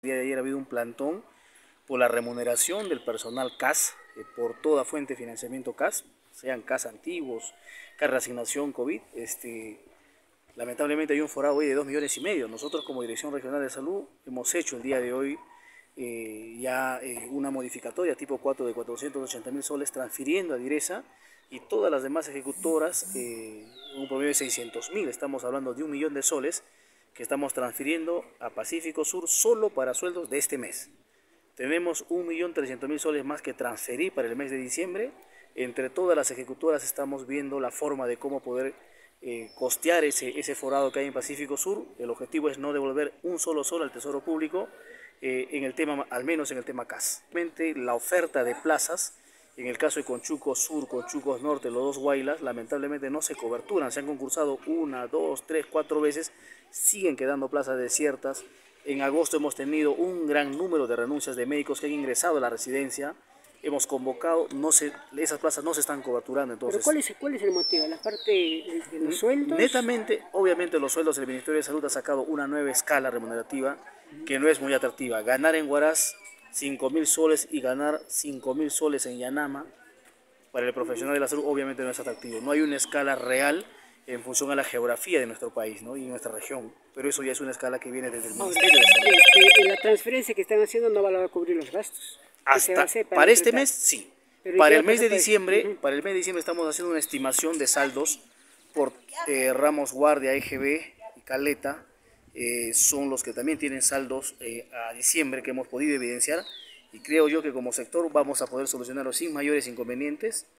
El día de ayer ha habido un plantón por la remuneración del personal CAS, por toda fuente de financiamiento CAS, sean CAS antiguos, CAS reasignación COVID. Lamentablemente hay un forado hoy de 2,5 millones. Nosotros como Dirección Regional de Salud hemos hecho el día de hoy una modificatoria tipo 4 de 480.000 soles transfiriendo a Direza y todas las demás ejecutoras un promedio de 600.000. Estamos hablando de 1 millón de soles que estamos transfiriendo a Pacífico Sur solo para sueldos de este mes. Tenemos 1.300.000 soles más que transferir para el mes de diciembre. Entre todas las ejecutoras estamos viendo la forma de cómo poder costear ese forado que hay en Pacífico Sur. El objetivo es no devolver un solo sol al Tesoro Público en el tema, al menos en el tema CAS. La oferta de plazas, en el caso de Conchuco Sur, Conchuco Norte, los dos Guaylas, lamentablemente no se coberturan. Se han concursado 1, 2, 3, 4 veces, siguen quedando plazas desiertas. En agosto hemos tenido un gran número de renuncias de médicos que han ingresado a la residencia. Hemos convocado, esas plazas no se están coberturando. Pero Entonces, ¿cuál es el motivo? ¿La parte de los sueldos? netamente, obviamente los sueldos del Ministerio de Salud ha sacado una nueva escala remunerativa que no es muy atractiva. Ganar en Huaraz 5.000 soles y ganar 5.000 soles en Yanama para el profesional de la salud obviamente no es atractivo. No hay una escala real en función a la geografía de nuestro país, ¿no? Y nuestra región, pero eso ya es una escala que viene desde el Ahora, Ministerio de Salud. la transferencia que están haciendo no va a cubrir los gastos. ¿Qué se va a Hasta hacer para este tratar? mes sí. Pero Para ¿qué va el a mes de pasar diciembre, para el mes de diciembre estamos haciendo una estimación de saldos por Ramos Guardia, EGB y Caleta. Son los que también tienen saldos a diciembre que hemos podido evidenciar, y creo yo que como sector vamos a poder solucionarlo sin mayores inconvenientes.